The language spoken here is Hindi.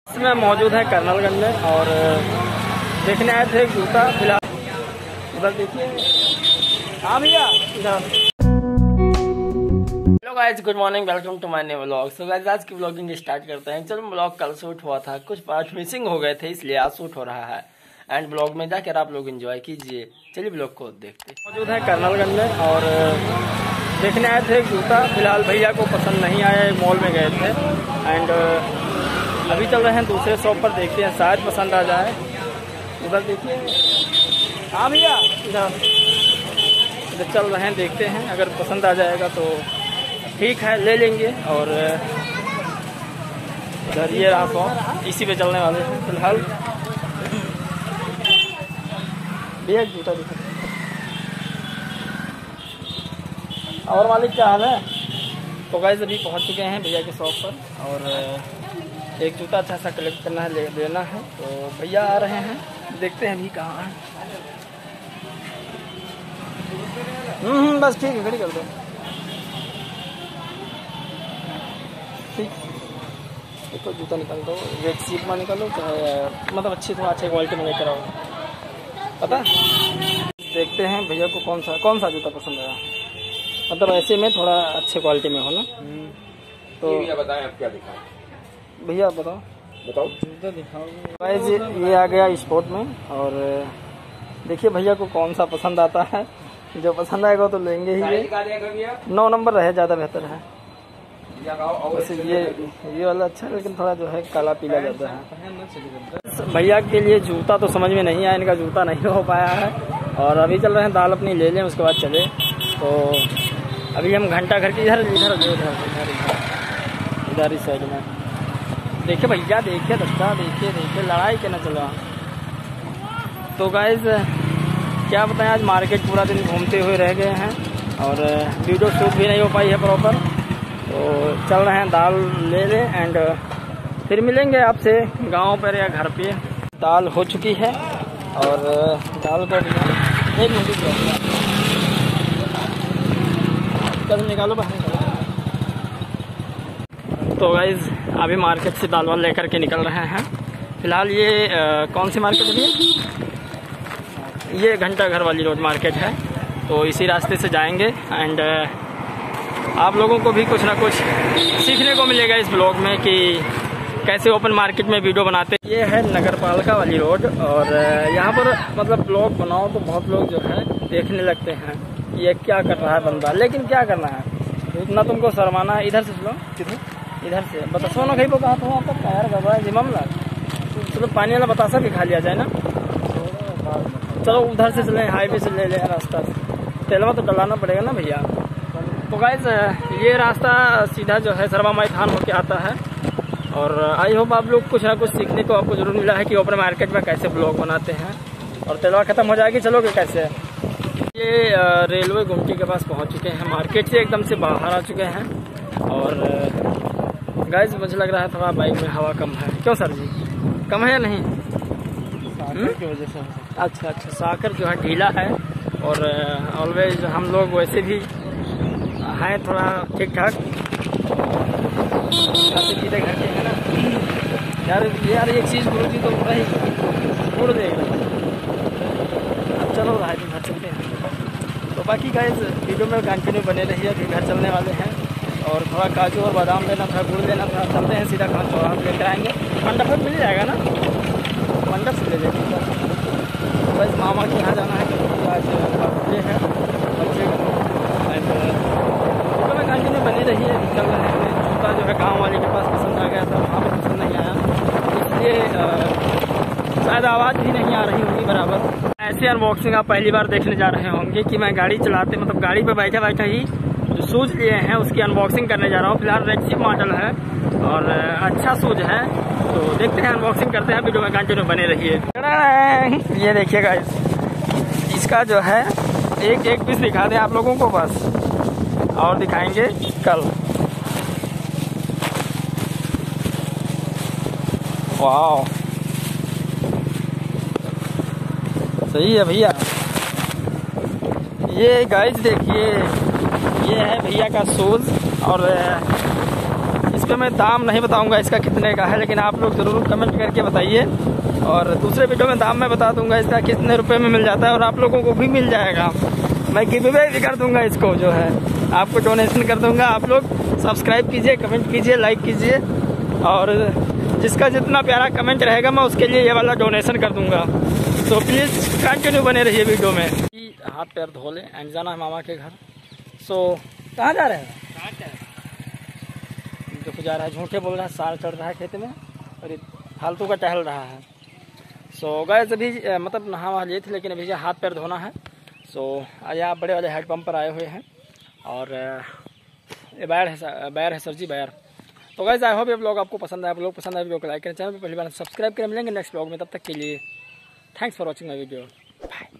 इसमें मौजूद है कर्नलगंज में और देखने आए थे जूता। फिलहाल उधर देखिए। हाँ भैया इधर। Hello guys, good morning, welcome to my new vlog. So guys आज की व्लॉगिंग स्टार्ट करते हैं। चलो व्लॉग कल शूट हुआ था, कुछ पार्ट मिसिंग हो गए थे इसलिए आज शूट हो रहा है एंड ब्लॉग में जाकर आप लोग एंजॉय कीजिए। चलिए ब्लॉग को देखते हैं। मौजूद है कर्नलगंज में और देखने आए थे जूता। फिलहाल भैया को पसंद नहीं आया, मॉल में गए थे एंड अभी चल रहे हैं दूसरे शॉप पर, देखते हैं शायद पसंद आ जाए। उधर देखिए। हाँ भैया इधर चल रहे हैं, देखते हैं अगर पसंद आ जाएगा तो ठीक है ले लेंगे। और इधर ये रहा शॉप, इसी पे चलने वाले हैं फिलहाल। भैया जूता दिखा। और मालिक क्या हाल है? तो गाइस अभी पहुंच चुके हैं भैया के शॉप पर और एक जूता अच्छा सा कलेक्ट करना है, लेना है। तो भैया आ रहे हैं, देखते हैं अभी कहाँ हैं। बस ठीक है, खड़ी कर दो। ठीक, देखो जूता निकाल दो, रेड सीट में निकालो, मतलब अच्छी थोड़ा अच्छी क्वालिटी में लेकर आओ। पता देखते हैं भैया को कौन सा जूता पसंद आया, मतलब ऐसे में थोड़ा अच्छे क्वालिटी में हो ना। तो भैया बताएं आप क्या दिखाएं। भैया बताओ जूता दिखाओ। गाइस ये आ गया स्पोर्ट में और देखिए भैया को कौन सा पसंद आता है। जो पसंद आएगा तो लेंगे ही। ये 9 नंबर रहे, ज़्यादा बेहतर है। वैसे ये वाला अच्छा है, लेकिन थोड़ा जो है काला पीला ज़्यादा है। भैया के लिए जूता तो समझ में नहीं आया, इनका जूता नहीं हो पाया है और अभी चल रहे हैं दाल अपनी ले लें, उसके बाद चले। तो अभी हम घंटा घर के इधर इस साइड में देखिए भैया, देखिए दस्ता, देखिए लड़ाई के न चला। तो गाइज क्या बताएं, आज मार्केट पूरा दिन घूमते हुए रह गए हैं और वीडियो शूट भी नहीं हो पाई है प्रॉपर। तो चल रहे हैं दाल ले लें एंड फिर मिलेंगे आपसे गांव पर या घर पे। दाल हो चुकी है और दाल को 1 मिनट कल निकालो बाहर। तो गाइज अभी मार्केट से दाल वाल लेकर के निकल रहे हैं। फिलहाल ये कौन सी मार्केट है? ये घंटा घर वाली रोड मार्केट है। तो इसी रास्ते से जाएंगे एंड आप लोगों को भी कुछ ना कुछ सीखने को मिलेगा इस ब्लॉग में कि कैसे ओपन मार्केट में वीडियो बनाते। ये है नगर पालिका वाली रोड और यहाँ पर मतलब ब्लॉग बनाओ तो बहुत लोग जो है देखने लगते हैं ये क्या कर रहा है बंदा, लेकिन क्या करना है, इतना तुमको शर्माना है। इधर से चलो, इधर से बता सोना कहीं को कहा था वहाँ पर टायर कर रहा है जिममला। चलो पानी वाला बतासा भी खा लिया जाए ना। चलो उधर से चलें, हाईवे से ले लें रास्ता से, तेलवा तो डलाना पड़ेगा ना भैया। तो गाइस ये रास्ता सीधा जो है सरवा माई थान होके आता है और आई होप आप लोग कुछ ना कुछ सीखने को आपको जरूर मिला है कि ओपन मार्केट में कैसे ब्लॉग बनाते हैं। और तेलवा खत्म हो जाएगी, चलोगे कैसे। ये रेलवे गुमटी के पास पहुंच चुके हैं, मार्केट से एकदम से बाहर आ चुके हैं। और गाइस मुझे लग रहा है थोड़ा बाइक में हवा कम है। क्यों सर जी, कम है या नहीं? की वजह से। अच्छा, साकर जो है ढीला है और ऑलवेज हम लोग वैसे भी हैं थोड़ा ठीक ठाक। सीधे घर के है ना यार एक चीज़ गुरु जी तो भाई छोड़ देगा। अब चलो राय घर चलते हैं। तो बाकी गाइस वीडियो में कंटिन्यू बने रहिए, अभी घर चलने वाले हैं और थोड़ा काजू और बादाम लेना था, गुड़ लेना था। चलते हैं सीधा खान चौराहा लेकर आएंगे, मंडप में मिल जाएगा ना, मंडप से ले लेंगे। बस मामा के यहाँ जाना है क्योंकि आज बर्थडे है बच्चे का। वीडियो में कंटिन्यू बने रहिए, चल रहे हैं। जूता जो है गाँव वाले के पास पसंद आ गया था, वहाँ पे पसंद नहीं आया, इसलिए शायद आवाज़ भी नहीं आ रही होगी बराबर। ऐसे अनबॉक्सिंग आप पहली बार देखने जा रहे होंगे कि मैं गाड़ी चलाते मतलब गाड़ी पर बैठे ही जो शूज़ लिए हैं उसकी अनबॉक्सिंग करने जा रहा हूँ। फिलहाल रेक्सी मॉडल है और अच्छा शूज़ है, तो देखते हैं अनबॉक्सिंग करते हैं। वीडियो में कंटिन्यू बने रहिए। ये देखिएगा, इसका जो है एक पीस दिखा दें आप लोगों को बस, और दिखाएंगे कल। वाह सही है भैया। ये गाइस देखिए, ये है भैया का शूज़ और पे मैं दाम नहीं बताऊंगा इसका कितने का है, लेकिन आप लोग ज़रूर कमेंट करके बताइए। और दूसरे वीडियो में दाम मैं बता दूंगा इसका कितने रुपए में मिल जाता है, और आप लोगों को भी मिल जाएगा। मैं गिव अवे भी कर दूंगा इसको, जो है आपको डोनेशन कर दूंगा। आप लोग सब्सक्राइब कीजिए, कमेंट कीजिए, लाइक कीजिए, और जिसका जितना प्यारा कमेंट रहेगा मैं उसके लिए ये वाला डोनेशन कर दूंगा। तो प्लीज़ कंटिन्यू बने रहिए वीडियो में। हाथ पैर धो लें एंड जाना है मामा के घर। सो कहाँ जा रहे हैं? देखो जा रहा है, झूठे बोल रहा है, साल चढ़ रहा है खेत में और ये फालतू का टहल रहा है। सो गैस अभी मतलब नहा वहा लिए थे, लेकिन अभी हाथ पैर धोना है। सो आज आप बड़े वाले हेड पंप पर आए हुए हैं, और ये बैर है सर जी, बैर। तो गैस आई होप ये ब्लॉग आपको पसंद आया। ब्लॉग पसंद आया वीडियो को लाइक करें, चैनल पर पहली बार सब्सक्राइब करें। मिलेंगे नेक्स्ट ब्लॉग में, तब तक के लिए thanks for watching my video, bye.